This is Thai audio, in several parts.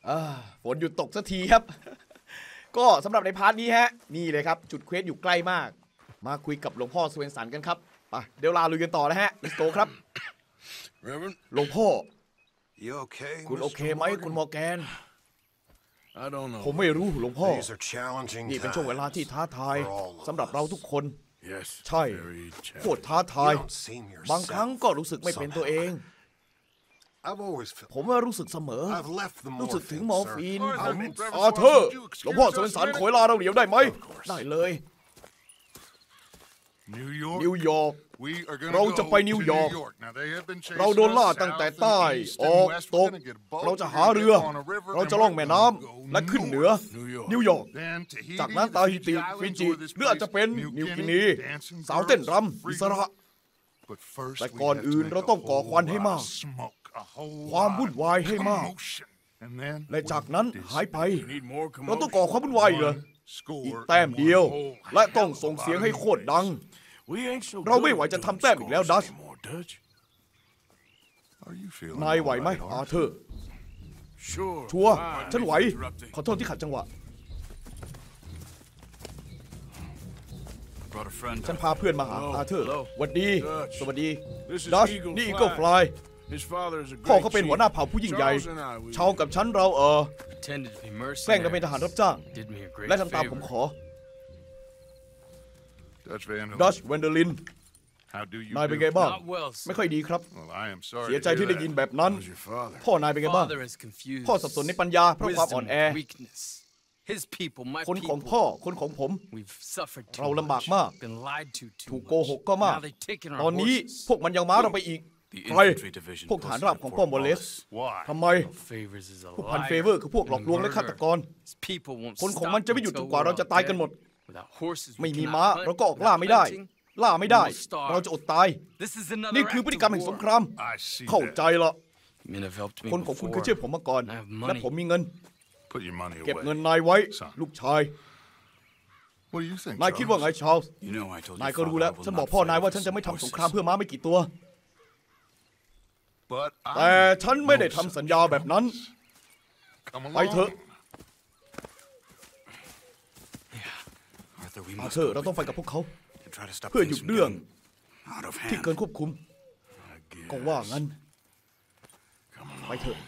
ฝนหยุดตกสักทีครับ ก็สำหรับในพาร์ทนี้ฮะนี่เลยครับจุดเควสอยู่ใกล้มากมาคุยกับหลวงพ่อสเวนสันกันครับไปเดี๋ยวลาลุยกันต่อนะฮะ let's go ครับหลวงพ่อคุณโอเคไหมคุณมอร์แกนผมไม่รู้หลวงพ่อนี่เป็นช่วงเวลาที่ท้าทายสำหรับเราทุกคนใช่โคตรท้าทายบางครั้งก็รู้สึกไม่เป็นตัวเองผมว่ารู้สึกเสมอรู้สึกถึงมอร์ฟีนผมเธอหลวงพ่อสเวนสันขอเวลาเราเดี๋ยวได้ไหมได้เลยนิวยอร์กเราจะไปนิวยอร์กเราโดนล่าตั้งแต่ใต้ออกตกเราจะหาเรือเราจะล่องแม่น้ำและขึ้นเหนือนิวยอร์กจากนั้นตาฮิติฟิจิหรืออาจจะเป็นนิวกินีสาวเต้นรำอิสระแต่ก่อนอื่นเราต้องก่อควันให้มากความวุ่นวายให้มากและจากนั้นหายไปเราต้องก่อความวุ่นวายเลยอีกแต้มเดียวและต้องส่งเสียงให้โคตรดังเราไม่ไหวจะทำแต้มอีกแล้วดัชนายไหวไหมอาเธอร์ชัวร์ฉันไหวขอโทษที่ขัดจังหวะฉันพาเพื่อนมาหาอาเธอร์สวัสดีสวัสดีดัชนี่อีเกิลฟลายพ่อเขาเป็นหัวหน้าเผ่าผู้ยิ่งใหญ่ชาวกับฉันเราแกล้งกันเป็นทหารรับจ้างและทำตามผมขอดัชแวนเดอร์ลินนายเป็นไงบ้างไม่ค่อยดีครับเสียใจที่ได้ยินแบบนั้นพ่อนายเป็นไงบ้างพ่อสับสนในปัญญาเพราะความอ่อนแอคนของพ่อคนของผมเราลำบากมากถูกโกหกก็มากตอนนี้พวกมันยังม้าเราไปอีกใครพวกฐานราบของป้อมวอลเลสทำไมพวกพันเฟเวอร์คือพวกหลอกลวงและฆาตกรคนของมันจะไม่หยุดจนกว่าเราจะตายกันหมดไม่มีม้าเราก็ออกล่าไม่ได้เราจะอดตายนี่คือพฤติกรรมแห่งสงครามเข้าใจละคนของคุณเคยช่วยผมมาก่อนและผมมีเงินเก็บเงินนายไว้ลูกชายนายคิดว่าไงชาร์ลส์นายก็รู้แล้วฉันบอกพ่อนายว่าฉันจะไม่ทำสงครามเพื่อม้าไม่กี่ตัวแต่ฉันไม่ได้ทำสัญญาแบบนั้นไปเถอะอาเธอร์เราต้องไฟกับพวกเขาเพื่อหยุดเรื่องที่เกินควบคุมก็ว่างั้นไปเถอะ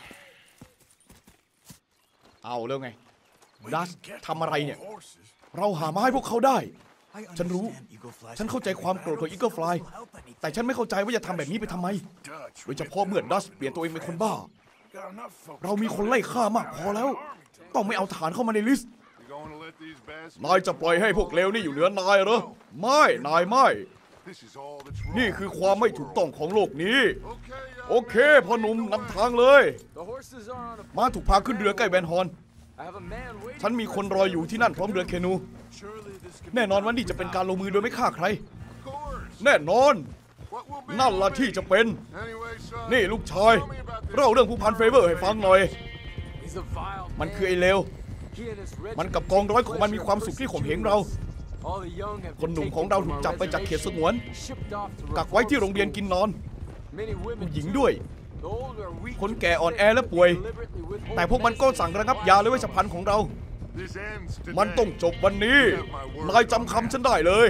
เอาแล้วไงดัสทำอะไรเนี่ยเราหามาให้พวกเขาได้ฉันรู้ฉันเข้าใจความโกรธของอีเกิลฟลายแต่ฉันไม่เข้าใจว่าจะทำแบบนี้ไปทำไมโดยเฉพาะเมื่อดัสเปลี่ยนตัวเองเป็นคนบ้าเรามีคนไล่ฆ่ามากพอแล้วต้องไม่เอาฐานเข้ามาในลิสต์นายจะปล่อยให้พวกเลวนี่อยู่เหนือนายเหรอไม่นายไม่นี่คือความไม่ถูกต้องของโลกนี้โอเคพ่อหนุ่มนำทางเลยม้าถูกพาขึ้นเรือใกล้แวนฮอนฉันมีคนรออยู่ที่นั่นพร้อมเรือแคนูแน่นอนว่านี่จะเป็นการลงมือโดยไม่ฆ่าใครแน่นอนนั่นละที่จะเป็นนี่ลูกชายเล่าเรื่องผู้พันเฟเวอร์ให้ฟังหน่อยมันคือไอ้เลวมันกับกองร้อยของมันมีความสุขที่ข่มเหงเราคนหนุ่มของเราถูกจับไปจากเขตสงวนกักไว้ที่โรงเรียนกินนอนผู้หญิงด้วยคนแก่อ่อนแอและป่วยแต่พวกมันก็สั่งระงับยาและเวชภัณฑ์ของเรามันต้องจบวันนี้นายจำคำฉันได้เลย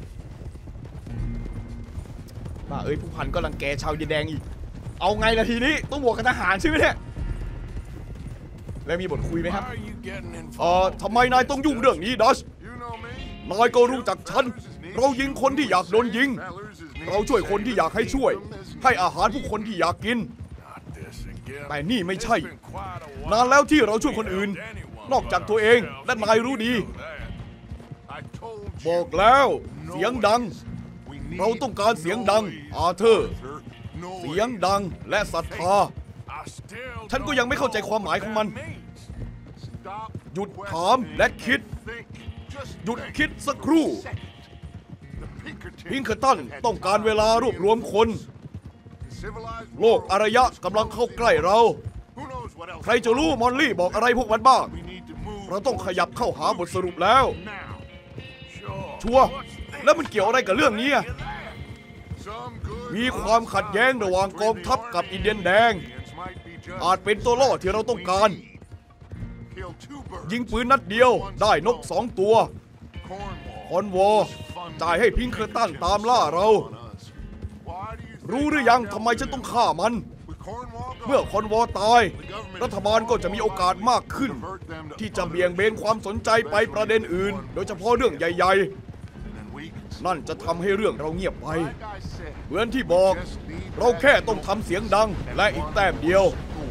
บ้าเอ้ยผู้พันก็รังแกชาวดินแดงอีกเอาไงล่ะทีนี้ต้องบวกกับทหารใช่ไหมเนี่ยแล้วมีบทคุยไหมครับทำไมนายต้องยุ่งเรื่องนี้ดัชนายก็รู้จักฉันเรายิงคนที่อยากโดนยิงเราช่วยคนที่อยากให้ช่วยให้อาหารผู้คนที่อยากกินแต่นี่ไม่ใช่นานแล้วที่เราช่วยคนอื่นนอกจากตัวเองและนายรู้ดีบอกแล้วเสียงดังเราต้องการเสียงดังอาเธอร์เสียงดังและศรัทธาฉันก็ยังไม่เข้าใจความหมายของมันหยุดถามและคิดหยุดคิดสักครู่พิงเกอร์ตันต้องการเวลารวบรวมคนโลกอารยะกำลังเข้าใกล้เราใครจะรู้มอลลี่บอกอะไรพวกมันบ้างเราต้องขยับเข้าหาบทสรุปแล้วชัวร์แล้วมันเกี่ยวอะไรกับเรื่องนี้มีความขัดแย้งระหว่างกองทัพกับอินเดียนแดงอาจเป็นตัวล่อที่เราต้องการยิงปืนนัดเดียวได้นก2 ตัวคอนวอร์จ่ายให้พิงเคอร์ตันตามล่าเรารู้หรือยังทำไมฉันต้องฆ่ามันเมื่อคอนวอร์ตายรัฐบาลก็จะมีโอกาสมากขึ้นที่จะเบี่ยงเบนความสนใจไปประเด็นอื่นโดยเฉพาะเรื่องใหญ่ๆนั่นจะทำให้เรื่องเราเงียบไปเหมือนที่บอกเราแค่ต้องทำเสียงดังและอีกแต้มเดียว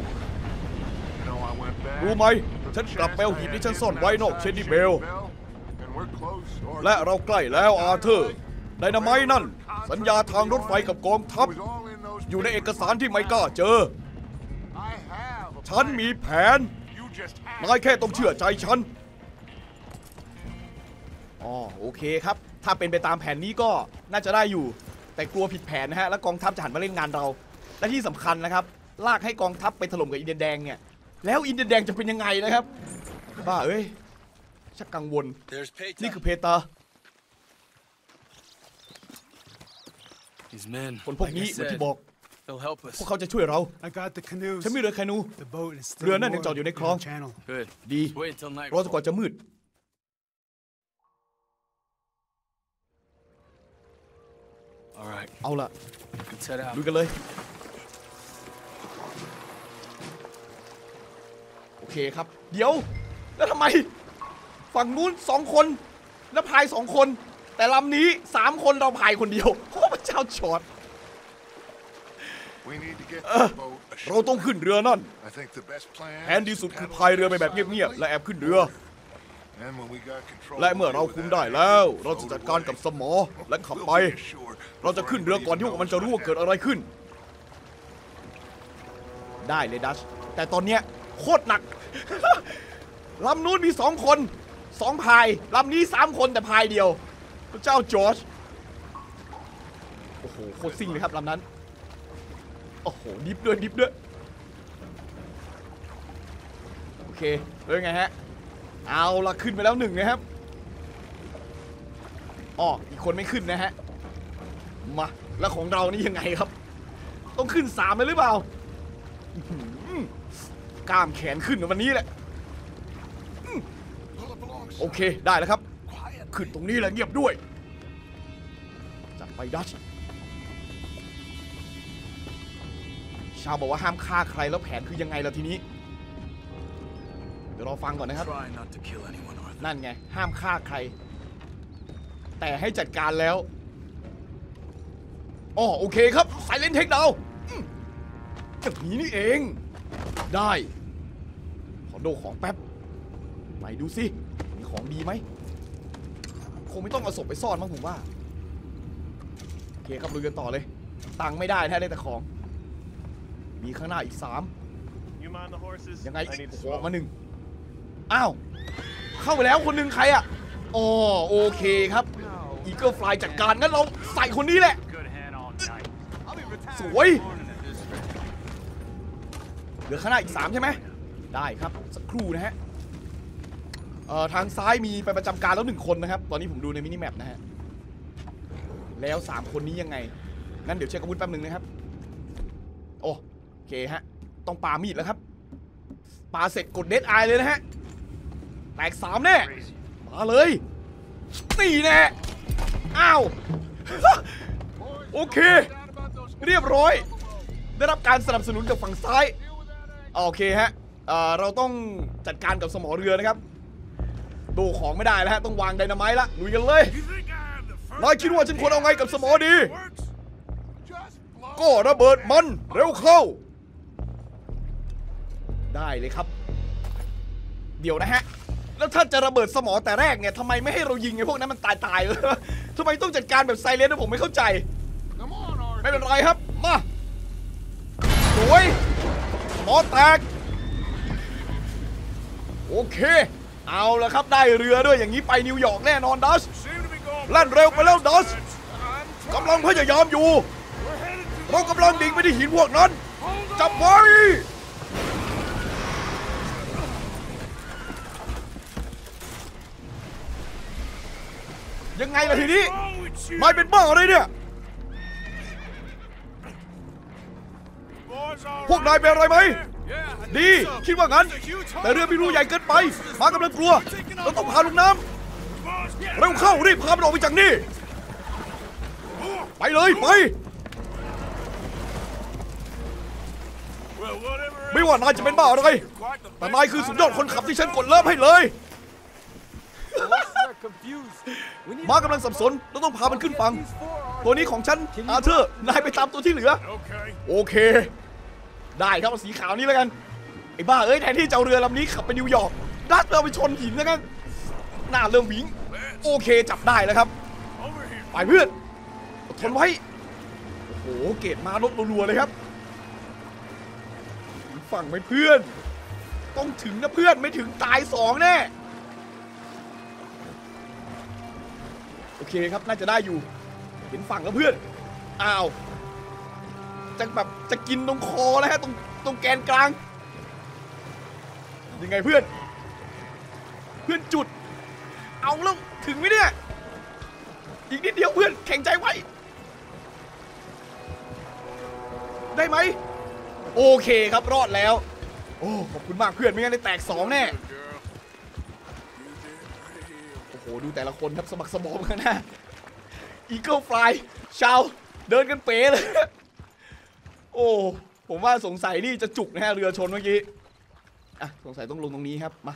รู้ไหมฉันกลับไปเอาหีบที่ฉันซ่อนไว้นอกเชนนี่เบลและเราใกล้แล้วอาเธอร์ไดนาไมต์นั่นสัญญาทางรถไฟกับกองทัพอยู่ในเอกสารที่ไม่กล้าเจอฉันมีแผนนายแค่ต้องเชื่อใจฉันอ๋อโอเคครับถ้าเป็นไปตามแผนนี้ก็น่าจะได้อยู่แต่กลัวผิดแผนนะฮะแล้วกองทัพจะหันมาเล่นงานเราและที่สำคัญนะครับลากให้กองทัพไปถล่มกับอินเดียแดงเนี่ยแล้วอินเดียแดงจะเป็นยังไงนะครับบ้าเอ้ยชักกังวลนี่คือเพตาคนพวกนี้เหมือนที่บอกพวกเขาจะช่วยเราฉันมีเรือแคนูเรือนั่นยังจอดอยู่ในคลองดีรอจนกว่าจะมืดเอาล่ะลุยกันเลยโอเคครับเดี๋ยวแล้วทำไมฝั่งนู้น2 คนแล้วพาย2 คนแต่ลำนี้3 คนเราพายคนเดียวโอ้พระเจ้าชอดเราต้องขึ้นเรือนั่นแผนดีสุดคือพายเรือไปแบบเงียบๆและแอบขึ้นเรือและเมื่อเราคุมได้แล้วเราจะจัดการกับสมอและขับไปเราจะขึ้นเรือก่อนที่พวกมันจะรู้ว่าเกิดอะไรขึ้นได้เลยดัชแต่ตอนเนี้ยโคตรหนัก ลำนู้นมี2 คน2 พายลำนี้3 คนแต่พายเดียวพระเจ้าจอร์จโอ้โหโคตรซิ่งเลยครับลำนั้นโอ้โหดิฟด้วยโอเคเลยไงฮะเอาละขึ้นไปแล้ว1นะครับอ๋ออีกคนไม่ขึ้นนะฮะมาแล้วของเรานี่ยังไงครับต้องขึ้น3เลยหรือเปล่ากล้ามแขนขึ้นวันนี้แหละโอเคได้แล้วครับขึ้นตรงนี้แหละเงียบด้วยจัดไปดัชชาวบอกว่าห้ามฆ่าใครแล้วแผนคือยังไงล่ะทีนี้เดี๋ยวรอฟังก่อนนะครับนั่นไงห้ามฆ่าใครแต่ให้จัดการแล้วอ๋อโอเคครับไซเลนเทคดาวอย่างนี้นี่เองได้ขอดูของแป๊บไหนดูสิมีของดีไหมคงไม่ต้องเอาศพไปซ่อนมั้งผมว่าโอเคครับลุยกันต่อเลยตังค์ไม่ได้แท้ได้แต่ของมีข้างหน้าอีก3ยังไงอีกโอ้โหมา1อ้าวเข้าไปแล้วคนหนึ่งใครอ่ะอ๋อโอเคครับอีเกิลฟลายจัดการงั้นเราใส่คนนี้แหละสวยเหลือข้างหน้าอีก3ใช่ไหมได้ครับสักครู่นะฮะทางซ้ายมีไปประจำการแล้ว1 คนนะครับตอนนี้ผมดูในมินิแมปนะฮะแล้ว3 คนนี้ยังไงงั้นเดี๋ยวเช็คอาวุธแป๊บนึงนะครับโอเคฮะต้องปามีดแล้วครับปาเสร็จกดเดดไอเลยนะฮะแตก3แน่มาเลยนี่แน่อ้าวโอเคเรียบร้อยได้รับการสนับสนุนจากฝั่งซ้ายโอเคฮะเราต้องจัดการกับสมอเรือนะครับดูของไม่ได้แล้วฮะต้องวางไดนาไมต์ละลุยกันเลยนายคิดว่าฉันควรเอาไงกับสมอดีก็ระเบิดมันเร็วเข้าได้เลยครับเดี๋ยวนะฮะแล้วถ้าจะระเบิดสมอแต่แรกเนี่ยทำไมไม่ให้เรายิงไอ้พวกนั้นมันตายทำไมต้องจัดการแบบไซเลนต์ผมไม่เข้าใจไม่เป็นไรครับมาสวยหมอแตกโอเคเอาละครับได้เรือด้วยอย่างนี้ไปนิวยอร์กแน่นอนดัชแล่นเร็วไปแล้วดัชกำลังพยายามอยู่เรากำลังดิ่งไปที่หินพวกนั้นจับไว้ยังไงล่ะทีนี้นายเป็นบ้าอะไรเนี่ยพวกนายเป็นอะไรไหมดีคิดว่างั้นแต่เรือมีรูใหญ่เกินไปม้ากำลังกลัวเราต้องพาลงน้ำเร็วเข้ารีบพามันออกไปจากนี่ไปเลยไปไม่ว่านายจะเป็นบ้าอะไรแต่นายคือสุดยอดคนขับที่ฉันกดเลิฟให้เลยม้ากำลังสับสนเราต้องพามันขึ้นฝั่งตัวนี้ของฉันอาเธอร์นายไปตามตัวที่เหลือโอเคได้ครับเอาสีขาวนี้แล้วกันไอ้บ้าเอ้ยแทนที่จะเอาเรือลำนี้ขับไปนิวยอร์กดัดเราไปชนหินแล้วกันหน้าเริ่มวิ่งโอเคจับได้แล้วครับไปเพื่อนทนไว้โอ้โหเกตมารถรัวๆเลยครับฝั่งไหมเพื่อนต้องถึงนะเพื่อนไม่ถึงตาย2แน่โอเคครับน่าจะได้อยู่เห็นฝั่งแล้วเพื่อนอ้าวจะแบบจะกินตรงคอแล้วฮะตรงแกนกลางยังไงเพื่อนจุดเอาแล้วถึงไหมเนี่ยอีกนิดเดียวเพื่อนแข็งใจไว้ได้ไหมโอเคครับรอดแล้วโอ้ขอบคุณมากเพื่อนไม่งั้นได้แตก2แน่โอ้โหดูแต่ละคนครับสมัครสมองข้างหน้าอีเกิลฟลายชาวเดินกันเป๋เลยโอ้ผมว่าสงสัยนี่จะจุกนะฮะเรือชนเมื่อกี้อ่ะสงสัยต้องลงตรงนี้ครับมา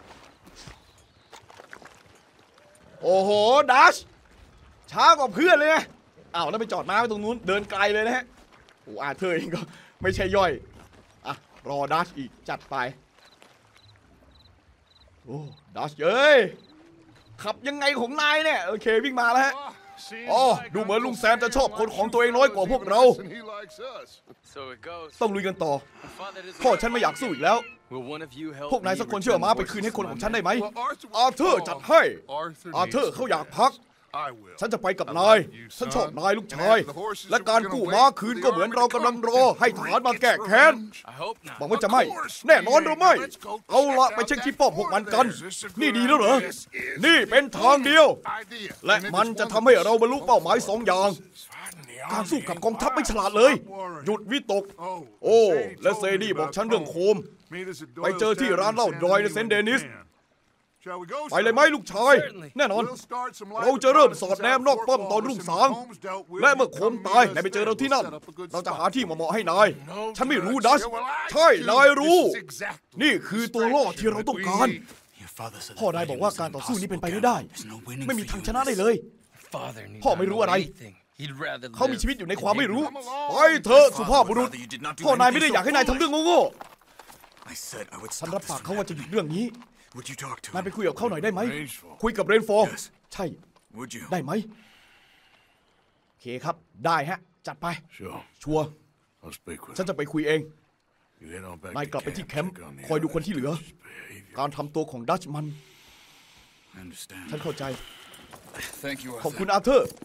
โอ้โหดัชช้ากว่าเพื่อนเลยนะอ้าวแล้วไปจอดม้าไว้ตรงนู้นเดินไกลเลยนะฮะโอ้อาเธอร์เองก็ไม่ใช่ย่อยอ่ะรอดัชอีกจัดไปโอ้ดัชเอ้ยขับยังไงของนายเนี่ยโอเควิ่งมาแล้วฮะอ๋อดูเหมือนลุงแซมจะชอบคนของตัวเองน้อยกว่าพวกเราต้องลุยกันต่อพ่อฉันไม่อยากสู้อีกแล้วพวกนายสักคนช่วยเอาม้าไปคืนให้คนของฉันได้ไหมอาเธอร์จัดให้อาเธอร์เขาอยากพักฉันจะไปกับนายฉันชอบนายลูกชายและการกู้ม้าคืนก็เหมือนเรากำลังรอให้ทหารมาแก้แค้นบอกว่าจะไม่แน่นอนหรือไม่เอาละไปเช็คที่ป้อมพวกมันกันนี่ดีแล้วเหรอนี่เป็นทางเดียวและมันจะทำให้เราบรรลุเป้าหมาย2อย่างการสู้กับกองทัพไม่ฉลาดเลยหยุดวิตกโอ้และเซดี้บอกฉันเรื่องโคมไปเจอที่ร้านเหล้าดอยในเซนต์เดนิสไปเลยไหมลูกชายแน่นอนเราจะเริ่มสอดแนมนอกป้อมตอนรุ่งสางและเมื่อโคมตายนายไปเจอเราที่นั่นเราจะหาที่เหมาะให้นายฉันไม่รู้ดัชใช่นายรู้นี่คือตัวล่อที่เราต้องการพ่อนายบอกว่าการต่อสู้นี้เป็นไปไม่ได้ไม่มีทางชนะได้เลยพ่อไม่รู้อะไรเขามีชีวิตอยู่ในความไม่รู้ไปเถอะสุภาพบุรุษพ่อนายไม่ได้อยากให้นายทำเรื่องโง่ๆฉันรับปากเขาว่าจะหยุดเรื่องนี้นายไปคุยกับเขาหน่อยได้ไหมคุยกับเรนฟอร์ใช่ได้ไหมโอเคครับได้ฮะจัดไปชัวร์ฉันจะไปคุยเองนายกลับไปที่แคมป์คอยดูคนที่เหลือการทำตัวของดัชมันฉันเข้าใจขอบคุณอาเธอร์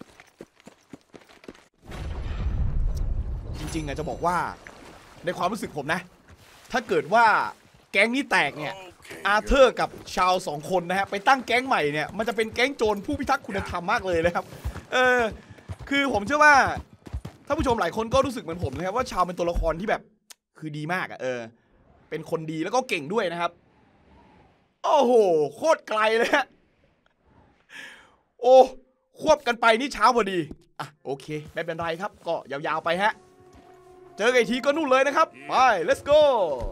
จริงๆจะบอกว่าในความรู้สึกผมนะถ้าเกิดว่าแก๊งนี้แตกเนี่ยอาเธอร์กับชาว2คนนะฮะไปตั้งแก๊งใหม่เนี่ยมันจะเป็นแก๊งโจรผู้พิทักษ์คุณธรรมมากเลยนะครับคือผมเชื่อว่าท่านผู้ชมหลายคนก็รู้สึกเหมือนผมนะครับว่าชาวเป็นตัวละครที่แบบคือดีมากเป็นคนดีแล้วก็เก่งด้วยนะครับโอ้โหโคตรไกลเลยฮะโอ้ควบกันไปนี่เช้าพอดีอ่ะโอเคไม่เป็นไรครับก็ยาวๆไปฮะเจอกันอีกทีก็นู่นเลยนะครับไป let's go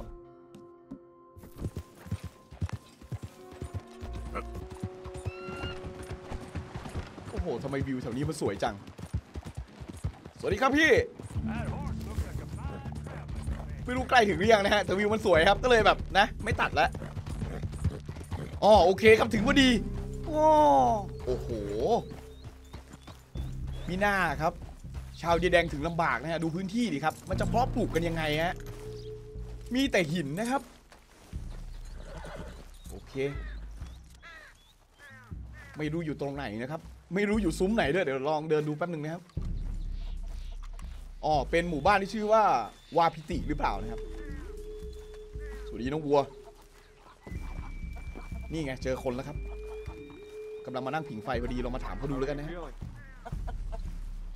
โอ้โหทำไมวิวแถวนี้มันสวยจังสวัสดีครับพี่ไม่รู้ใกล้ถึงหรือยังนะฮะแต่วิวมันสวยครับก็เลยแบบนะไม่ตัดแล้วอ๋อโอเคครับถึงพอดีโอ้โหมีหน้าครับชาวเดียแดงถึงลำบากนะฮะดูพื้นที่ดิครับมันจะเพาะปลูกกันยังไงฮะมีแต่หินนะครับโอเคไม่รู้อยู่ตรงไหนนะครับไม่รู้อยู่ซุ้มไหนด้วยเดี๋ยวลองเดินดูแป๊บหนึ่งนะครับอ๋อเป็นหมู่บ้านที่ชื่อว่าวาพิติหรือเปล่านะครับสวัสดีน้องวัวนี่ไงเจอคนแล้วครับกำลังมานั่งผิงไฟพอดีเรามาถามเขาดูแล้วกันนะฮะ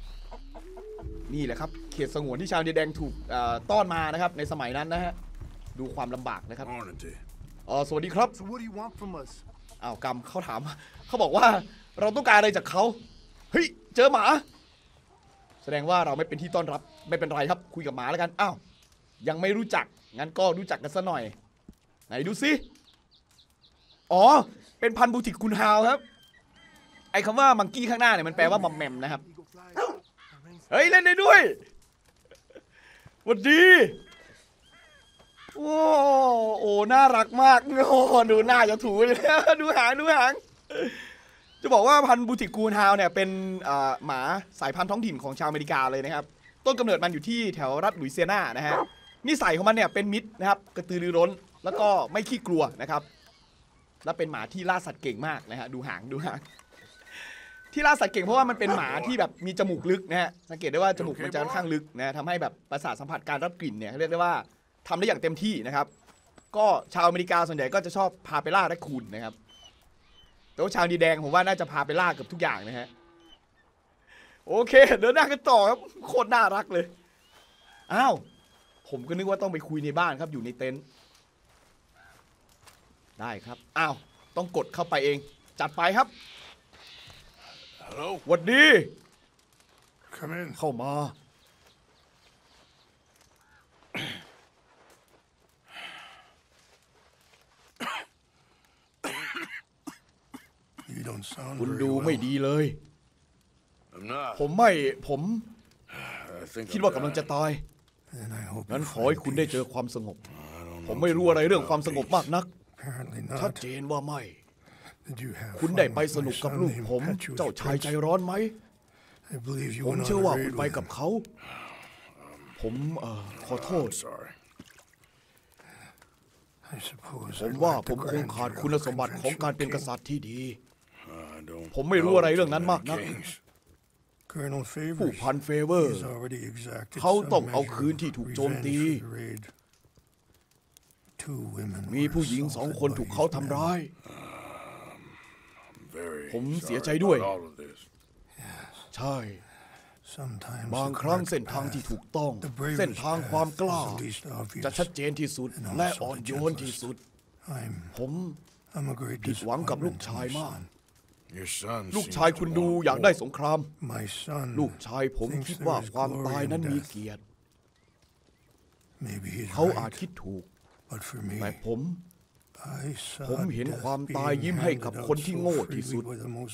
นี่แหละครับเขตสงวนที่ชาวเดียแดงถูกต้อนมานะครับในสมัยนั้นนะฮะดูความลำบากนะครับสวัสดีครับอ้าวกำเขาถามเขาบอกว่าเราต้องการอะไรจากเขาเฮ้ยเจอหมาแสดงว่าเราไม่เป็นที่ต้อนรับไม่เป็นไรครับคุยกับหมาแล้วกันอ้าวยังไม่รู้จักงั้นก็รู้จักกันซะหน่อยไหนดูสิอ๋อเป็นพันธุ์บูติกคุณฮาวครับไอ้คำว่ามังกี้ข้างหน้าเนี่ยมันแปลว่ามอมแมมนะครับเฮ้ยเล่นได้ด้วยสวัสดีโอ้น่ารักมากโอ้ดูหน้าจะถูเลยดูหางจะบอกว่าพันธุ์บูติกูนฮาวเนี่ยเป็นหมาสายพันธุ์ท้องถิ่นของชาวอเมริกาเลยนะครับต้นกำเนิดมันอยู่ที่แถวรัฐลุยเซียนานะฮะนิสัยของมันเนี่ยเป็นมิตรนะครับกระตือรือร้นแล้วก็ไม่ขี้กลัวนะครับและเป็นหมาที่ล่าสัตว์เก่งมากนะฮะดูหางที่ล่าสัตว์เก่งเพราะว่ามันเป็นหมาที่แบบมีจมูกลึกนะฮะสังเกตได้ว่าจมูกมันจะค่อนข้างลึกนะทำให้แบบประสาทสัมผัสการรับกลิ่นเนี่ยเรียกได้ว่าทำได้อย่างเต็มที่นะครับก็ชาวอเมริกาส่วนใหญ่ก็จะชอบพาไปล่าแรคคูนนะครับแต่ว่าชาวดีแดงผมว่าน่าจะพาไปล่าเกือบทุกอย่างนะฮะโอเคเดินหน้ากันต่อครับโคตรน่ารักเลยอ้าวผมก็นึกว่าต้องไปคุยในบ้านครับอยู่ในเต็นท์ได้ครับอ้าวต้องกดเข้าไปเองจัดไปครับหวัดดีเข้ามาคุณดูไม่ดีเลยผมคิดว่ากำลังจะตายงั้นขอให้คุณได้เจอความสงบผมไม่รู้อะไรเรื่องความสงบมากนักชัดเจนว่าไม่คุณได้ไปสนุกกับลูกผมเจ้าชายใจร้อนไหมผมเชื่อว่าคุณไปกับเขาผมขอโทษผมว่าผมคงขาดคุณสมบัติของการเป็นกษัตริย์ที่ดีผมไม่รู้อะไรเรื่องนั้นมากนักผู้พันเฟเวอร์เขาต้องเอาคืนที่ถูกโจมตีมีผู้หญิง2 คนถูกเขาทำร้ายผมเสียใจด้วยใช่บางครั้งเส้นทางที่ถูกต้องเส้นทางความกล้าจะชัดเจนที่สุดและอ่อนโยนที่สุดผมผิดหวังกับลูกชายมากลูกชายคุณดูอยากได้สงครามลูกชายผมคิดว่าความตายนั้นมีเกียรติเขาอาจคิดถูกแต่ผมเห็นความตายยิ้มให้กับคนที่โง่ที่สุด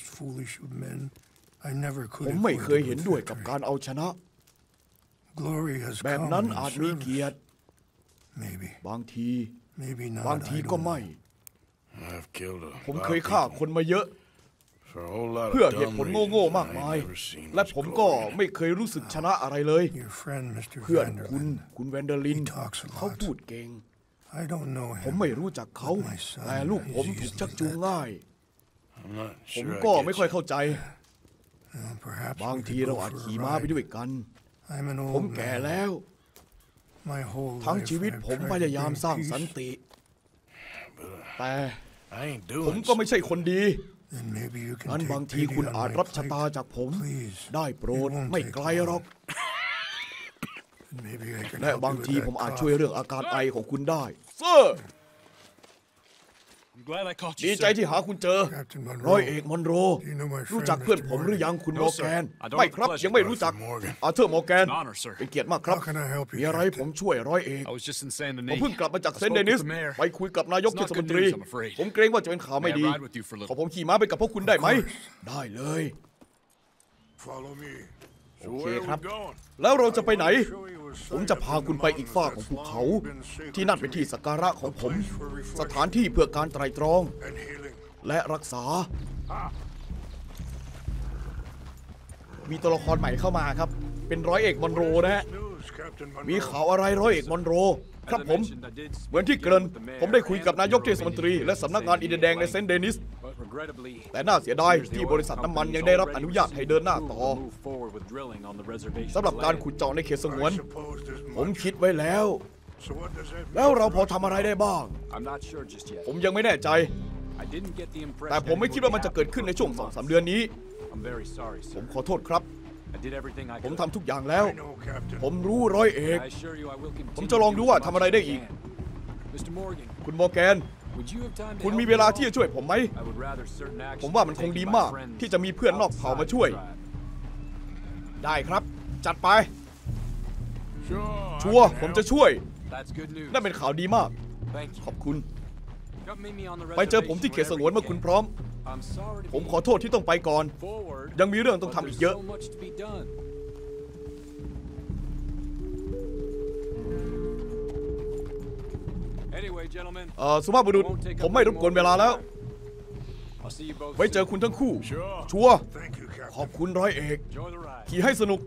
ผมไม่เคยเห็นด้วยกับการเอาชนะแบบนั้นอาจมีเกียรติบางทีก็ไม่ผมเคยฆ่าคนมาเยอะเพื่อเหตุผลโง่ๆมากมายและผมก็ไม่เคยรู้สึกชนะอะไรเลยเพื่อนคุณแวนเดอร์ลินเขาพูดเก่งผมไม่รู้จักเขาแต่ลูกผมถูกชักจูงง่ายผมก็ไม่ค่อยเข้าใจบางทีเราอาจขี่ม้าไปด้วยกันผมแก่แล้วทั้งชีวิตผมพยายามสร้างสันติแต่ผมก็ไม่ใช่คนดีงั้นบางทีคุณอาจรับชะตาจากผมได้โปรดไม่ไกลหรอกและบางทีผมอาจช่วยเรื่องอาการไอของคุณได้เซอร์ดีใจที่หาคุณเจอร้อยเอกมอนโรรู้จักเพื่อนผมหรือยังคุณมอร์แกนไม่ครับยังไม่รู้จักอาเธอร์มอร์แกนเป็นเกียรติมากครับมีอะไรผมช่วยร้อยเอกผมเพิ่งกลับมาจากเซนต์เดนิสไปคุยกับนายกเทศมนตรีผมเกรงว่าจะเป็นข่าวไม่ดีขอผมขี่ม้าไปกับพวกคุณได้ไหมได้เลยโอเคครับแล้วเราจะไปไหนผมจะพาคุณไปอีกฝ้าของภูเขาที่นั่นเป็นที่สักการะของผมสถานที่เพื่อการไตร่ตรองและรักษามีตัวละครใหม่เข้ามาครับเป็นร้อยเอกมอนโรนะฮะมีข่าวอะไรร้อยเอกมอนโรครับผมเหมือนที่เกริ่นผมได้คุยกับนายกเทศมนตรีและสำนักงานอินเดียแดงในเซนต์เดนิสแต่น่าเสียดายที่บริษัทน้ำมันยังได้รับอนุญาตให้เดินหน้าต่อสำหรับการขุดเจาะในเขตสงวนผมคิดไว้แล้วเราพอทำอะไรได้บ้างผมยังไม่แน่ใจแต่ผมไม่คิดว่ามันจะเกิดขึ้นในช่วง 2-3 เดือนนี้ผมขอโทษครับผมทำทุกอย่างแล้วผมรู้ร้อยเอกผมจะลองดูว่าทำอะไรได้อีกคุณมอร์แกนคุณมีเวลาที่จะช่วยผมไหมผมว่ามันคงดีมากที่จะมีเพื่อนนอกเผ่ามาช่วยได้ครับจัดไปชัวร์ผมจะช่วยนั่นเป็นข่าวดีมากขอบคุณไปเจอผมที่เขตสงวนเมื่อคุณพร้อมผมขอโทษที่ต้องไปก่อนยังมีเรื่องต้องทำอีกเยอะสุภาพบุรุษผมไม่รบกวนเวลาแล้วไว้เจอคุณทั้งคู่ชัวร์ขอบคุณร้อยเอกขี่ให้สนุก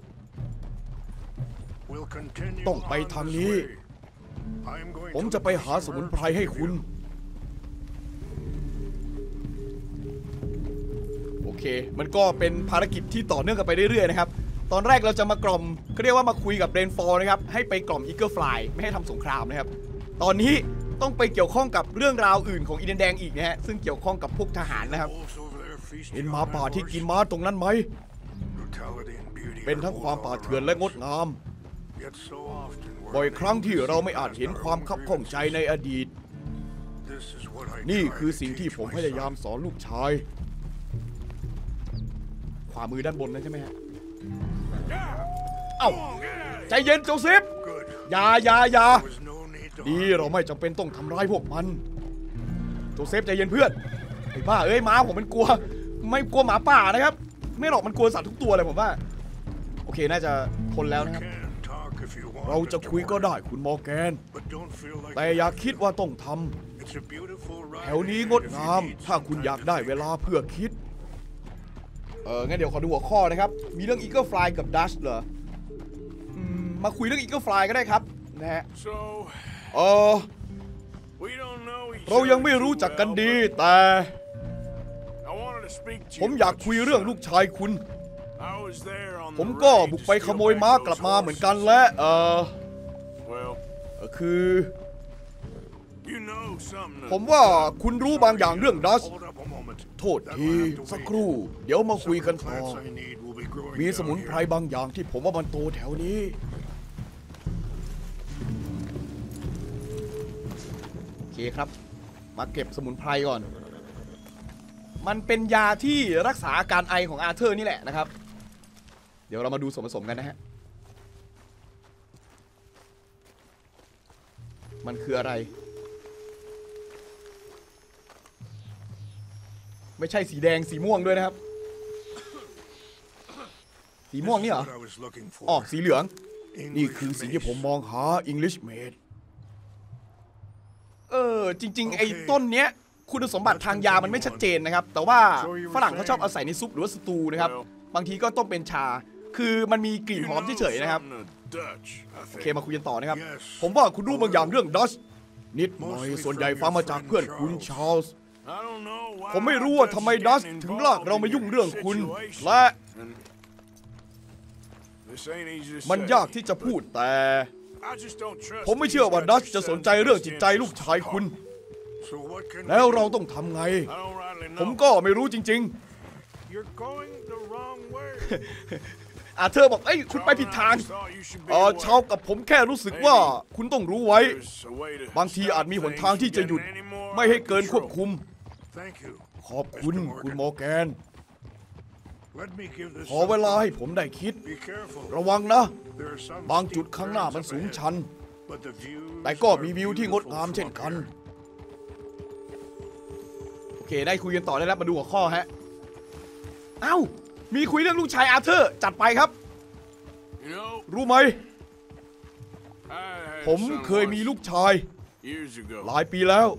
ต้องไปทางนี้ผมจะไปหาสมุนไพรให้คุณโอเคมันก็เป็นภารกิจที่ต่อเนื่องกันไปเรื่อยๆนะครับตอนแรกเราจะมากล่อมเขาเรียกว่ามาคุยกับเรนฟอร์นะครับให้ไปกล่อมอีเกิลฟลายไม่ให้ทำสงครามนะครับตอนนี้ต้องไปเกี่ยวข้องกับเรื่องราวอื่นของอินเดียแดงอีกนะฮะซึ่งเกี่ยวข้องกับพวกทหารนะครับเห็นหมาป่าที่กินม้าตรงนั้นไหมเป็นทั้งความป่าเถื่อนและงดงามบ่อยครั้งที่เราไม่อาจเห็นความคับข้องใจในอดีตนี่คือสิ่งที่ผมพยายามสอนลูกชายขวามือด้านบนนั่นใช่ไหมฮะเอ้าใจเย็นโจเซฟอย่าดีเราไม่จำเป็นต้องทำร้ายพวกมันโจเซฟใจเย็นเพื่อนไอ้บ้าเอ้ยม้าผมมันกลัวไม่กลัวหมาป่านะครับไม่หรอกมันกลัวสัตว์ทุกตัวเลยผมว่าโอเคน่าจะทนแล้วนะครับเราจะคุยก็ได้คุณมอร์แกนแต่อย่าคิดว่าต้องทำแถวนี้งดงามถ้าคุณอยากได้เวลาเพื่อคิดงั้นเดี๋ยวขอดูหัวข้อนะครับมีเรื่อง Eagle Fly กับ Dash เหรอมาคุยเรื่อง Eagle Fly ก็ได้ครับนะฮะเรายังไม่รู้จักกันดีแต่ผมอยากคุยเรื่องลูกชายคุณผมก็บุกไปขโมยม้ากลับมาเหมือนกันและคือผมว่าคุณรู้บางอย่างเรื่องดัชโทษทีสักครู่เดี๋ยวมาคุยกันต่อมีสมุนไพรบางอย่างที่ผมว่ามันโตแถวนี้โอเคครับมาเก็บสมุนไพรก่อนมันเป็นยาที่รักษาอาการไอของอาเธอร์นี่แหละนะครับเดี๋ยวเรามาดูส่วนผสมกันนะฮะมันคืออะไรไม่ใช่สีแดงสีม่วงด้วยนะครับสีม่วงนี่เหรออ๋อสีเหลืองนี่คือสิ่งที่ผมมองหา English Made จริงๆไอ้ต้นเนี้ยคุณสมบัติทางยามันไม่ชัดเจนนะครับแต่ว่าฝรั่งเขาชอบเอาใส่ในซุปหรือว่าสตูนะครับบางทีก็ต้มเป็นชาคือมันมีกลิ่นหอมเฉยๆนะครับโอเคมาคุยกันต่อนะครับผมว่าคุณรู้บางอย่างเรื่องดัชนิดหน่อยส่วนใหญ่ฟังมาจากเพื่อนคุณชาร์ลส์ผมไม่รู้ว่าทำไมดัชถึงลากเรามายุ่งเรื่องคุณและมันยากที่จะพูดแต่ผมไม่เชื่อว่าดัชจะสนใจเรื่องจิตใจลูกชายคุณแล้วเราต้องทำไงผมก็ไม่รู้จริงๆอาเธอบอกเอ้ยคุณไปผิดทางชาวกับผมแค่รู้สึกว่าคุณต้องรู้ไว้บางทีอาจมีหนทางที่จะหยุดไม่ให้เกินควบคุมขอบคุณคุณมอร์แกนขอเวลาให้ผมได้คิดระวังนะบางจุดข้างหน้ามันสูงชันแต่ก็มีวิวที่งดงามเช่นกันโอเคได้คุยกันต่อได้แล้วมาดูหัวข้อฮะเอ้ามีคุยเรื่องลูกชายอาเธอร์จัดไปครับรู้ไหมผมเคยมีลูกชายหลายปีแล้ว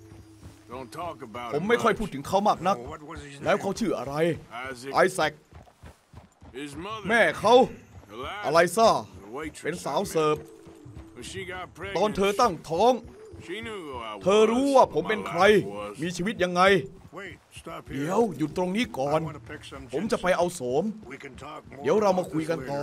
ผมไม่ค่อยพูดถึงเขามากนักแล้วเขาชื่ออะไรไอแซคแม่เขาอะไรซ่าเป็นสาวเสิร์ฟตอนเธอตั้งท้องเธอรู้ว่าผมเป็นใครมีชีวิตยังไงเดี๋ยวหยุดตรงนี้ก่อนผมจะไปเอาโสมเดี๋ยวเรามาคุยกันต่อ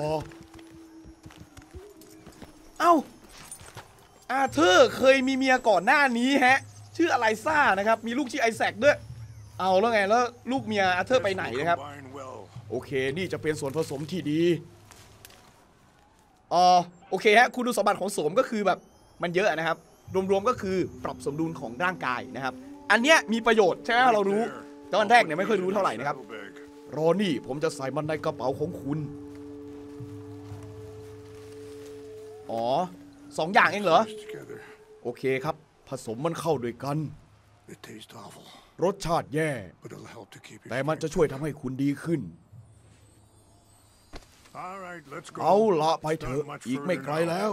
เอ้าอาเธอร์เคยมีเมียก่อนหน้านี้ฮะชื่ออะไรซ่านะครับมีลูกชื่อไอแซคด้วยเอาแล้วไงแล้วลูกเมียอาเธอร์ไปไหนนะครับโอเคนี่จะเป็นส่วนผสมที่ดีโอเคฮะคุณสมบัติของโสมก็คือแบบมันเยอะนะครับรวมๆก็คือปรับสมดุลของร่างกายนะครับอันเนี้ยมีประโยชน์ใช่ไหมเรารู้ตอนแรกเนี่ยไม่ค่อยรู้เท่าไหร่นะครับรอนี่ผมจะใส่มันในกระเป๋าของคุณอ๋อ2 อย่างเองเหรอโอเคครับผสมมันเข้าด้วยกันรสชาติแย่แต่มันจะช่วยทำให้คุณดีขึ้นเอาละไปเถอะอีกไม่ไกลแล้ว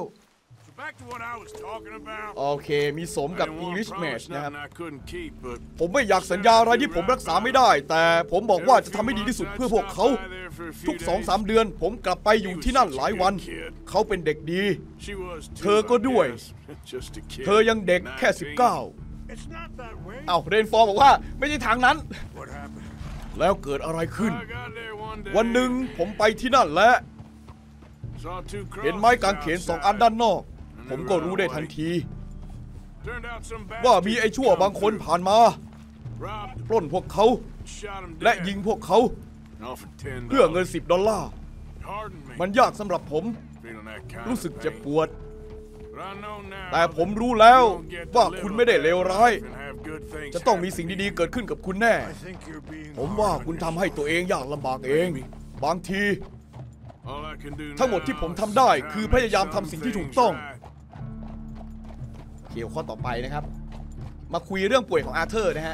โอเคมีสมกับ English Match นะครับผมไม่อยากสัญญาอะไรที่ผมรักษาไม่ได้แต่ผมบอกว่าจะทำให้ดีที่สุดเพื่อพวกเขาทุก 2-3 เดือนผมกลับไปอยู่ที่นั่นหลายวันเขาเป็นเด็กดีเธอก็ด้วยเธอยังเด็กแค่19เอ้าเรนฟอร์บอกว่าไม่ใช่ทางนั้นแล้วเกิดอะไรขึ้นวันหนึ่งผมไปที่นั่นและเห็นไม้กางเขน2 อันด้านนอกผมก็รู้ได้ทันทีว่ามีไอ้ชั่วบางคนผ่านมาปล้นพวกเขาและยิงพวกเขาเพื่อเงิน$10มันยากสำหรับผมรู้สึกเจ็บปวดแต่ผมรู้แล้วว่าคุณไม่ได้เลวร้ายจะต้องมีสิ่งดีๆเกิดขึ้นกับคุณแน่ผมว่าคุณทำให้ตัวเองยากลำบากเองบางทีทั้งหมดที่ผมทำได้คือพยายามทำสิ่งที่ถูกต้องเกี่ยวข้อต่อไปนะครับมาคุยเรื่องป่วยของอาร์เธอร์นะฮะ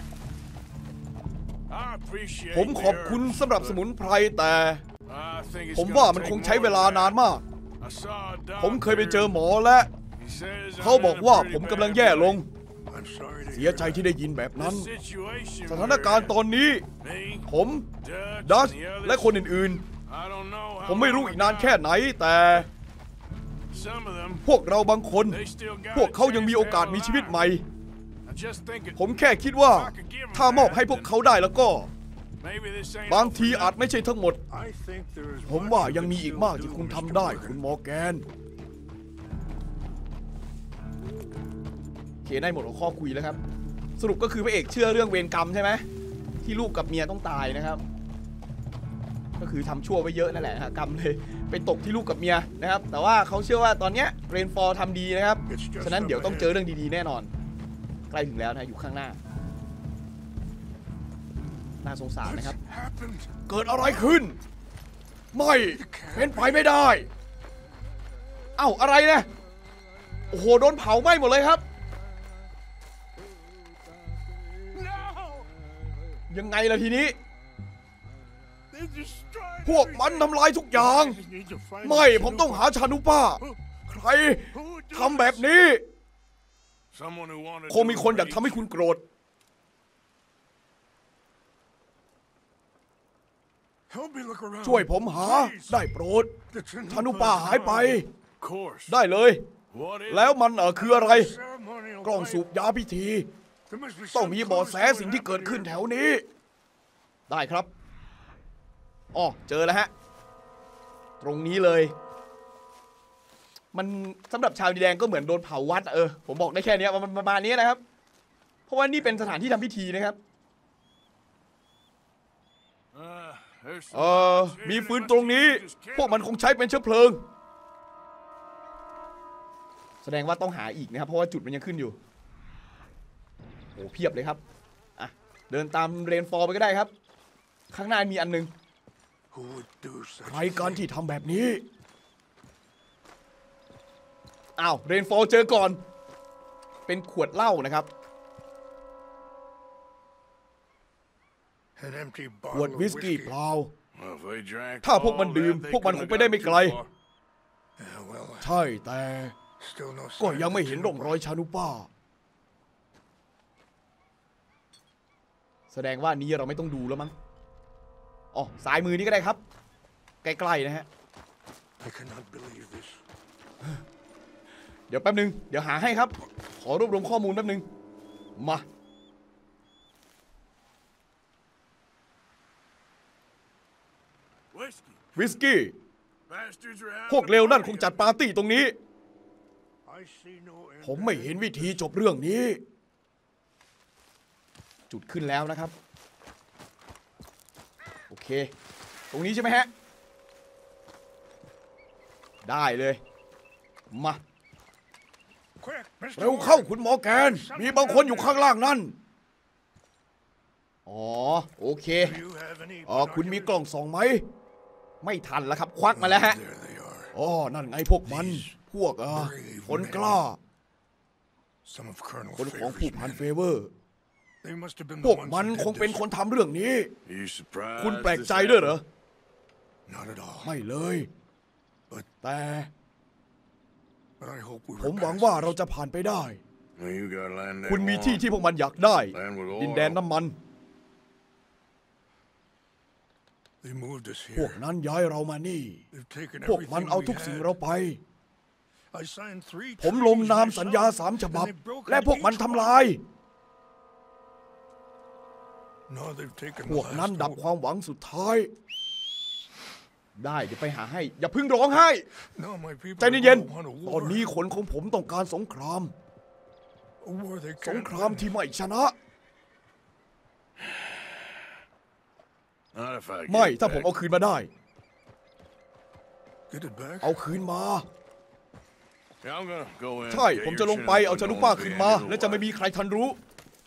ผมขอบคุณสำหรับสมุนไพรแต่ผมว่ามันคงใช้เวลานานมากผมเคยไปเจอหมอและเขาบอกว่าผมกำลังแย่ลงเสียใจที่ได้ยินแบบนั้นสถานการณ์ตอนนี้ผมดัชและคนอื่นๆผมไม่รู้อีกนานแค่ไหนแต่พวกเราบางคนพวกเขายังมีโอกาสมีชีวิตใหม่ผมแค่คิดว่าถ้ามอบให้พวกเขาได้แล้วก็บางทีอาจไม่ใช่ทั้งหมดผมว่ายังมีอีกมากที่คุณทำได้คุณมอร์แกนเคได้หมดหัวข้อคุยแล้วครับสรุปก็คือพระเอกเชื่อเรื่องเวรกรรมใช่ไหมที่ลูกกับเมียต้องตายนะครับก็คือทำชั่วไปเยอะนั่นแหละกรรมเลยไปตกที่ลูกกับเมียนะครับแต่ว่าเขาเชื่อว่าตอนเนี้ยเรนฟอร์ทำดีนะครับฉะนั้นเดี๋ยวต้องเจอเรื่องดีๆแน่นอนใกล้ถึงแล้วนะอยู่ข้างหน้าน่าสงสารนะครับเกิดอะไรขึ้นไม่เป็นไปไม่ได้เอ้าอะไรเนี่ยโอ้โหโดนเผาไหม้หมดเลยครับยังไงล่ะทีนี้พวกมันทำลายทุกอย่างไม่ผมต้องหาชานุป้าใครทำแบบนี้คงมีคนอยากทำให้คุณโกรธช่วยผมหาได้โปรดชานุป้าหายไปได้เลยแล้วมันคืออะไรกล้องสูบยาพิธีต้องมีเบาะแสสิ่งที่เกิดขึ้นแถวนี้ได้ครับอ๋อเจอแล้วฮะตรงนี้เลยมันสำหรับชาวดินแดงก็เหมือนโดนเผาวัดผมบอกได้แค่นี้มันประมาณนี้นะครับเพราะว่านี่เป็นสถานที่ทำพิธีนะครับมีฟืนตรงนี้พวกมันคงใช้เป็นเชื้อเพลิงแสดงว่าต้องหาอีกนะครับเพราะว่าจุดมันยังขึ้นอยู่โอ้เพียบเลยครับอ่ะเดินตามเรนฟอร์ไปก็ได้ครับข้างหน้ามีอันนึงใครกันที่ทำแบบนี้อ้าวเรนฟอร์เจอก่อนเป็นขวดเหล้านะครับขวดวิสกี้เปล่าถ้าพวกมันดื่มพวกมันคงไปได้ไม่ไกลใช่แต่ก็ยังไม่เห็นร่องรอยชานุป้าแสดงว่านี้เราไม่ต้องดูแล้วมั้งอ๋อซ้ายมือนี่ก็ได้ครับใกล้ๆนะฮะเดี๋ยวแป๊บนึงเดี๋ยวหาให้ครับขอรวบรวมข้อมูลแป๊บนึงมาวิสกี้พวกเลวนั่นคงจัดปาร์ตี้ตรงนี้ผมไม่เห็นวิธีจบเรื่องนี้จุดขึ้นแล้วนะครับโอเคตรงนี้ใช่ไหมฮะได้เลยมาเร็วเข้าคุณหมอแกนมีบางคนอยู่ข้างล่างนั่นอ๋อโอเคคุณมีกล่องส่องไหมไม่ทันแล้วครับควักมาแล้วฮะอ๋อนั่นไงพวกมันพวกคนกล้าคนของผู้พันเฟเวอร์พวกมันคงเป็นคนทำเรื่องนี้คุณแปลกใจด้วยเหรอไม่เลยแต่ผมหวังว่าเราจะผ่านไปได้คุณมีที่ที่พวกมันอยากได้ดินแดนน้ำมันพวกนั้นย้ายเรามานี่พวกมันเอาทุกสิ่งเราไปผมลงนามสัญญา3 ฉบับและพวกมันทำลายพวกนั้นดับความหวังสุดท้ายได้เดี๋ยวไปหาให้อย่าพึ่งร้องไห้ใจเย็นๆตอนนี้คนของผมต้องการสงครามที่ไม่ชนะไม่ถ้าผมเอาคืนมาได้เอาคืนมาใช่ผมจะลงไปเอาจารุป้าคืนมาและจะไม่มีใครทันรู้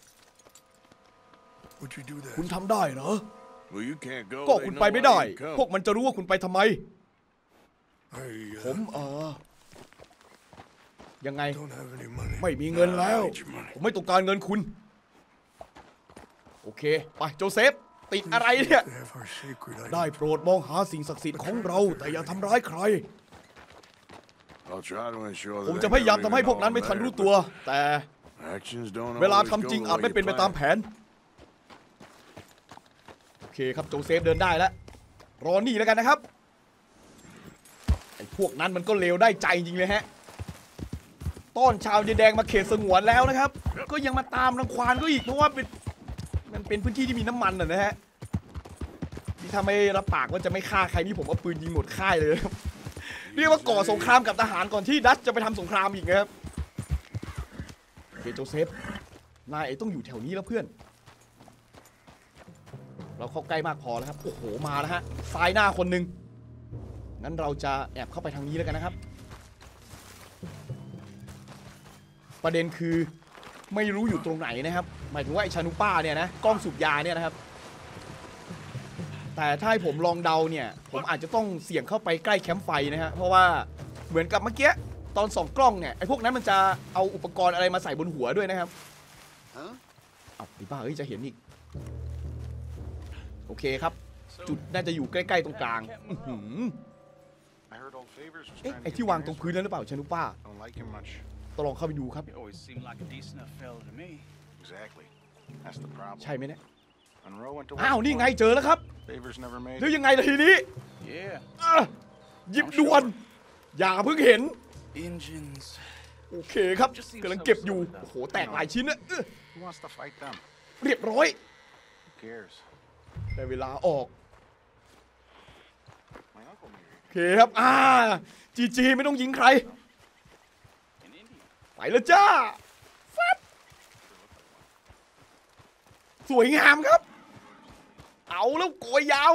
คุณทำได้เหรอก็คุณไปไม่ได้พวกมันจะรู้ว่าคุณไปทำไมผมยังไงไม่มีเงินแล้วผมไม่ต้องการเงินคุณโอเคไปโจเซฟติดอะไรเนี่ยได้โปรดมองหาสิ่งศักดิ์สิทธิ์ของเราแต่อย่าทำร้ายใครผมจะพยายามทำให้พวกนั้นไม่ทันรู้ตัวแต่เวลาทำจริงอาจไม่เป็นไปตามแผนโอเคครับโจเซฟเดินได้แล้วรอนี่แล้วกันนะครับไอ้พวกนั้นมันก็เลวได้ใจจริงเลยฮะต้อนชาวดินแดงมาเขตสงวนแล้วนะครับก็ยังมาตามรังควานก็อีกเพราะว่ามันเป็นพื้นที่ที่มีน้ำมันนะฮะที่ทำให้รับปากว่าจะไม่ฆ่าใครนี่ผมเอาปืนยิงหมดค่ายเลยครับเรียกว่าก่อสงครามกับทหารก่อนที่ดัชจะไปทำสงครามอีกนะครับเฮโจเซฟนายต้องอยู่แถวนี้แล้วเพื่อนเราเข้าใกล้มากพอแล้วครับโอ้โหมาแล้วฮะซ้ายหน้าคนหนึ่งงั้นเราจะแอบเข้าไปทางนี้แล้วกันนะครับประเด็นคือไม่รู้อยู่ตรงไหนนะครับหมายถึงว่าไอชานุป้าเนี่ยนะกล้องสูบยาเนี่ยนะครับแต่ถ้าให้ผมลองเดาเนี่ยผมอาจจะต้องเสี่ยงเข้าไปใกล้แคมป์ไฟนะฮะเพราะว่าเหมือนกับเมื่อกี้ตอนส่องกล้องเนี่ยไอพวกนั้นมันจะเอาอุปกรณ์อะไรมาใส่บนหัวด้วยนะครับเอาไอ้บ้าเอ้ยจะเห็นอีกโอเคครับจุดน่าจะอยู่ใกล้ๆตรงกลางเอ๊ะไอที่วางตรงพื้นนั้นหรือเปล่าชานุป้าต้องลองเข้าไปดูครับใช่ไหมเนี่ยอ้าวนี่ไงเจอแล้วครับแล้วยังไงล่ะทีนี้หยิบด่วนอย่าเพิ่งเห็นโอเคครับกำลังเก็บอยู่โอ้โหแตกหลายชิ้นนะเรียบร้อยได้เวลาออกโอเคครับจีไม่ต้องยิงใครไปแล้วจ้าฟัดสวยงามครับเอาแล้วโกยยาว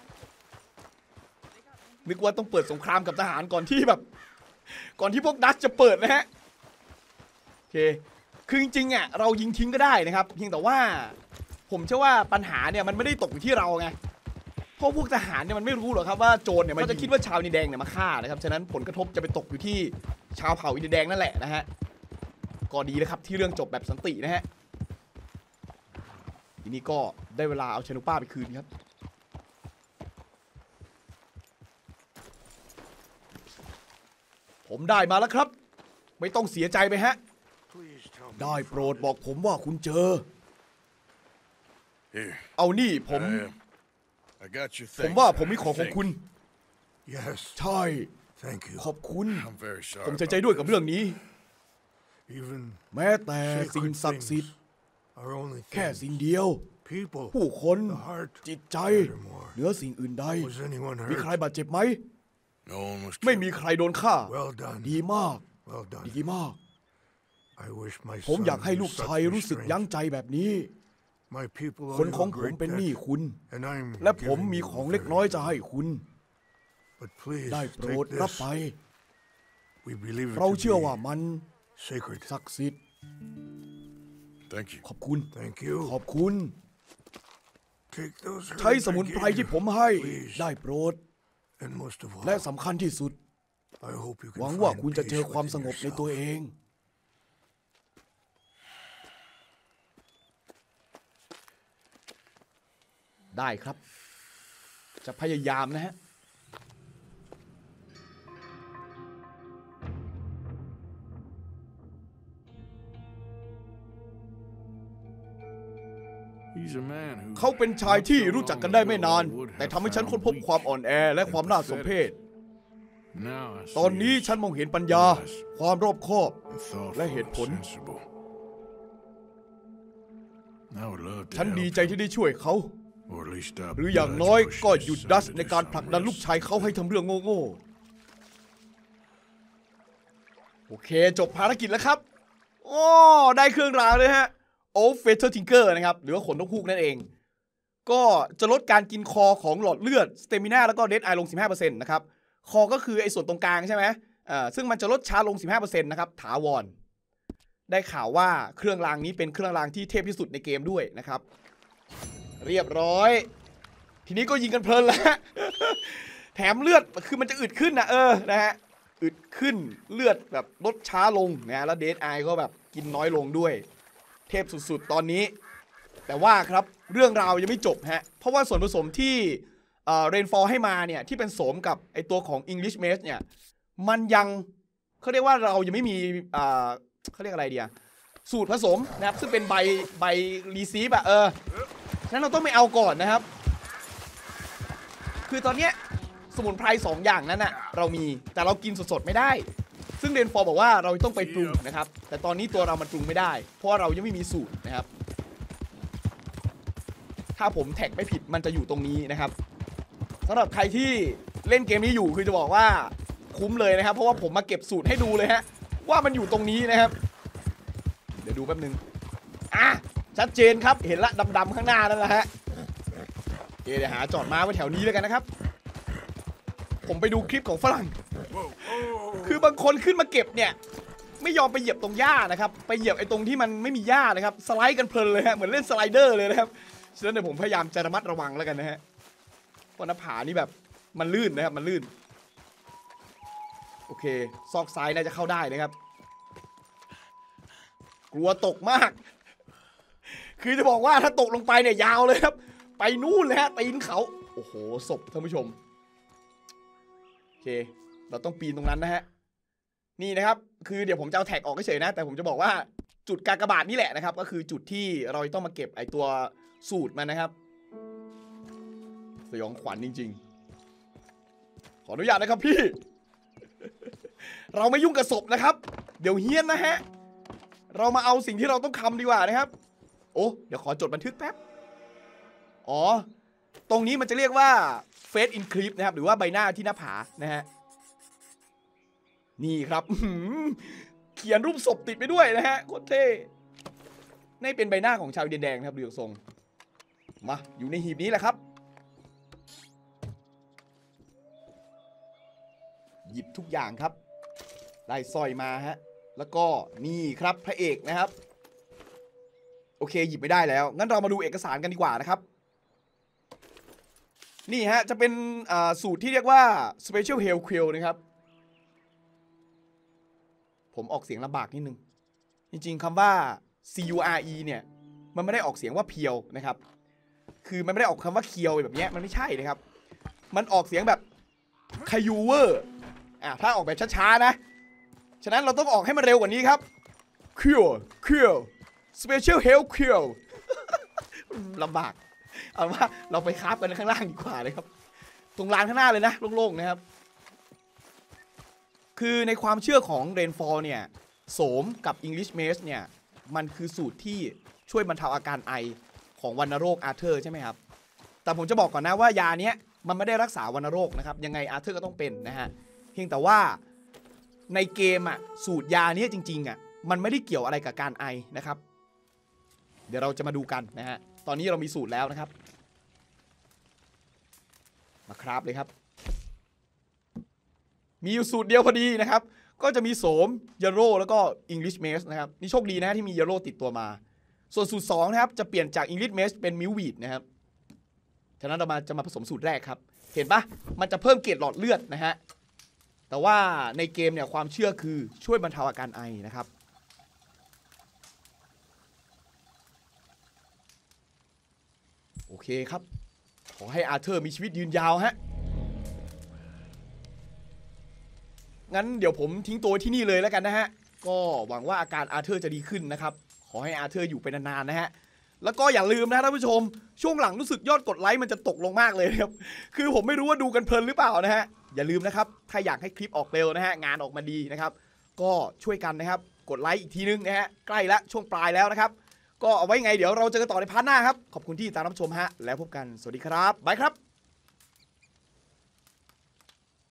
นึกว่าต้องเปิดสงครามกับทหารก่อนที่พวกดัชจะเปิดนะฮะโอเคคือจริงๆเรายิงทิ้งก็ได้นะครับเพียงแต่ว่าผมเชื่อว่าปัญหาเนี่ยมันไม่ได้ตกอยู่ที่เราไงเพราะพวกทหารเนี่ยมันไม่รู้หรอกครับว่าโจรเนี่ยมันจะคิดว่าชาวอินเดียแดงเนี่ยมาฆ่านะครับฉะนั้นผลกระทบจะไปตกอยู่ที่ชาวเผ่าอินเดียแดงนั่นแหละนะฮะก็ดีนะครับที่เรื่องจบแบบสันตินะฮะทีนี้ก็ได้เวลาเอาชานุป้าไปคืนครับผมได้มาแล้วครับไม่ต้องเสียใจไปฮะได้โปรดบอกผมว่าคุณเจอเอานี่ผมว่าผมมีของคุณ ใช่ขอบคุณผมเสียใจด้วยกับเรื่องนี้แม้แต่สิ่งศักดิ์สิทธิ์แค่สิ่งเดียวผู้คนจิตใจเหนือสิ่งอื่นใดมีใครบาดเจ็บไหมไม่มีใครโดนฆ่าดีมากดีมากผมอยากให้ลูกชายรู้สึกยั้งใจแบบนี้คนของผมเป็นหนี้คุณและผมมีของเล็กน้อยจะให้คุณได้โปรดรับไปเราเชื่อว่ามัน Sacred. ศักดิ์สิทธิ์ Thank you. ขอบคุณ Thank you. ขอบคุณ Take those ใช้ herbs สมุน I ไพร gave ที่ you, ผมให้ please. ได้โปรด And most of all, และสำคัญที่สุด I hope you หวัง can ว่า find คุณจะเจอ peace ความส within งบในตัว yourself. เอง ได้ครับ จะพยายามนะฮะ He's a man who เขาเป็นชายที่รู้จักกันได้ไม่นาน แต่ทำให้ฉันค้นพบความอ่อนแอและความน่าสมเพช Now I ตอน see นี้ he's ฉันมองเห็นปัญญา ความรอบคอบ thoughtful และเหตุผล and sensible. I would love to ฉัน help ดีใจที่ได้ช่วยเขา or at least stop หรืออย่าง Dutch น้อย pushing ก็ his หยุด son ดัช to ใน do การ some ผลักดันลูก risk. ชายเขาให้ทำเรื่องโง่ๆ โอเคจบภารกิจแล้วครับโอ้ได้เครื่องรางเลยฮะโอเฟเธอร์ทิงเกอร์นะครับหรือว่าขนนกฮูกนั่นเอง ก็จะลดการกินคอของหลอดเลือดสเตมิน่าแล้วก็เดดไอลง 15% นะครับ คอก็คือไอ้ส่วนตรงกลางใช่ไหมซึ่งมันจะลดช้าลง 15% นะครับถาวรได้ข่าวว่าเครื่องรางนี้เป็นเครื่องรางที่เทพที่สุดในเกมด้วยนะครับ เรียบร้อย ทีนี้ก็ยิงกันเพลินแล้ว แถมเลือดคือมันจะอึดขึ้นนะนะฮะอึดขึ้นเลือดแบบลดช้าลงนะแล้วเดดไอก็แบบกินน้อยลงด้วย เทพสุดๆตอนนี้ แต่ว่าครับเรื่องราวยังไม่จบฮะเพราะว่าส่วนผสมที่เรนฟอร์ให้มาเนี่ยที่เป็นโสมกับไอตัวของ English Mage เนี่ยมันยังเขาเรียกว่าเรายังไม่มีเขาเรียกอะไรเดียสูตรผสมนะครับซึ่งเป็นใบรีซีฟนั้นเราต้องไม่เอาก่อนนะครับคือตอนเนี้ยสมุนไพร2อย่างนั้นน่ะเรามีแต่เรากินสดๆไม่ได้ซึ่งเรนฟอร์บอกว่าเราต้องไปปรุงนะครับแต่ตอนนี้ตัวเรามันปรุงไม่ได้เพราะว่าเรายังไม่มีสูตรนะครับถ้าผมแท็กไม่ผิดมันจะอยู่ตรงนี้นะครับสำหรับใครที่เล่นเกมนี้อยู่คือจะบอกว่าคุ้มเลยนะครับเพราะว่าผมมาเก็บสูตรให้ดูเลยฮะว่ามันอยู่ตรงนี้นะครับเดี๋ยวดูแป๊บนึงชัดเจนครับเห็นละดำๆข้างหน้านั่นแหละฮะเดี๋ยวหาจอดม้าไว้แถวนี้แล้วกันนะครับผมไปดูคลิปของฝรั่งคือบางคนขึ้นมาเก็บเนี่ยไม่ยอมไปเหยียบตรงหญ้านะครับไปเหยียบไอ้ตรงที่มันไม่มีหญ้านะครับสไลด์กันเพลินเลยฮะเหมือนเล่นสไลเดอร์เลยนะครับฉะนั้นเดี๋ยวผมพยายามจะระมัดระวังแล้วกันนะฮะเพราะหน้าผานี่แบบมันลื่นนะครับมันลื่นโอเคซอกซ้ายน่าจะเข้าได้นะครับกลัวตกมากคือจะบอกว่าถ้าตกลงไปเนี่ยยาวเลยครับไปนู่นเลยฮะตีนเขาโอ้โหศพท่านผู้ชมโอเคเราต้องปีนตรงนั้นนะฮะนี่นะครับคือเดี๋ยวผมจะเอาแท็กออกเฉยๆนะแต่ผมจะบอกว่าจุดกากบาทนี่แหละนะครับก็คือจุดที่เราต้องมาเก็บไอตัวสูตรมันนะครับสยองขวัญจริงๆขออนุญาตนะครับพี่ เราไม่ยุ่งกับศพนะครับเดี๋ยวเฮี้ยนนะฮะเรามาเอาสิ่งที่เราต้องทำดีกว่านะครับโอ้เดี๋ยวขอจดบันทึกแป๊บอ๋อตรงนี้มันจะเรียกว่า Face Encrypt นะครับหรือว่าใบหน้าที่หน้าผานะฮะนี่ครับเขียนรูปศพติดไปด้วยนะฮะโคตรเท่นี่เป็นใบหน้าของชาวดินแดงนะครับดูทรงมาอยู่ในหีบนี้แหละครับหยิบทุกอย่างครับได้สร้อยมาฮะแล้วก็นี่ครับพระเอกนะครับโอเคหยิบไม่ได้แล้วงั้นเรามาดูเอกสารกันดีกว่านะครับนี่ฮะจะเป็นสูตรที่เรียกว่า Special Health Quill นะครับผมออกเสียงลำบากนิดนึงจริงๆคำว่า CURE เนี่ยมันไม่ได้ออกเสียงว่าเพียวนะครับคือมันไม่ได้ออกคำว่าเคียวแบบนี้มันไม่ใช่นะครับมันออกเสียงแบบคายูเวอร์ถ้าออกแบบช้าๆนะฉะนั้นเราต้องออกให้มันเร็วกว่านี้ครับ Quill Special Health Quill ลำบากเอาว่าเราไปคราฟกันข้างล่างดีกว่าเลยครับตรงลานข้างหน้าเลยนะโล่งๆนะครับคือในความเชื่อของเรนฟอร์เนี่ยโสมกับ English Mage เนี่ยมันคือสูตรที่ช่วยบรรเทาอาการไอของวัณโรคอาร์เธอร์ใช่ไหมครับแต่ผมจะบอกก่อนนะว่ายาเนี้ยมันไม่ได้รักษาวัณโรคนะครับยังไงอาร์เธอร์ก็ต้องเป็นนะฮะเพียงแต่ว่าในเกมสูตรยาเนี้ยจริงๆมันไม่ได้เกี่ยวอะไรกับการไอนะครับเดี๋ยวเราจะมาดูกันนะฮะตอนนี้เรามีสูตรแล้วนะครับมาคราฟเลยครับมีอยู่สูตรเดียวพอดีนะครับก็จะมีโสมเยโร่แล้วก็ English Mace นะครับนี่โชคดีนะที่มีเยโร่ติดตัวมาส่วนสูตร2นะครับจะเปลี่ยนจาก English Mace เป็น Milweed นะครับฉะนั้นเราจะมาผสมสูตรแรกครับเห็นปะมันจะเพิ่มเกรดหลอดเลือดนะฮะแต่ว่าในเกมเนี่ยความเชื่อคือช่วยบรรเทาอาการไอนะครับโอเคครับขอให้อาร์เธอร์มีชีวิตยืนยาวฮะงั้นเดี๋ยวผมทิ้งตัวที่นี่เลยแล้วกันนะฮะก็หวังว่าอาการอาร์เธอร์จะดีขึ้นนะครับขอให้อาร์เธอร์อยู่ไปนานๆนะฮะแล้วก็อย่าลืมนะท่านผู้ชมช่วงหลังรู้สึกยอดกดไลค์มันจะตกลงมากเลยครับคือผมไม่รู้ว่าดูกันเพลินหรือเปล่านะฮะอย่าลืมนะครับถ้าอยากให้คลิปออกเร็วนะฮะงานออกมาดีนะครับก็ช่วยกันนะครับกดไลค์อีกทีนึงนะฮะใกล้ละช่วงปลายแล้วนะครับก็เอาไว้ไงเดี๋ยวเราเจอกันต่อในพาร์ทหน้าครับขอบคุณที่ติดตามรับชมฮะแล้วพบกันสวัสดีครับบายครับ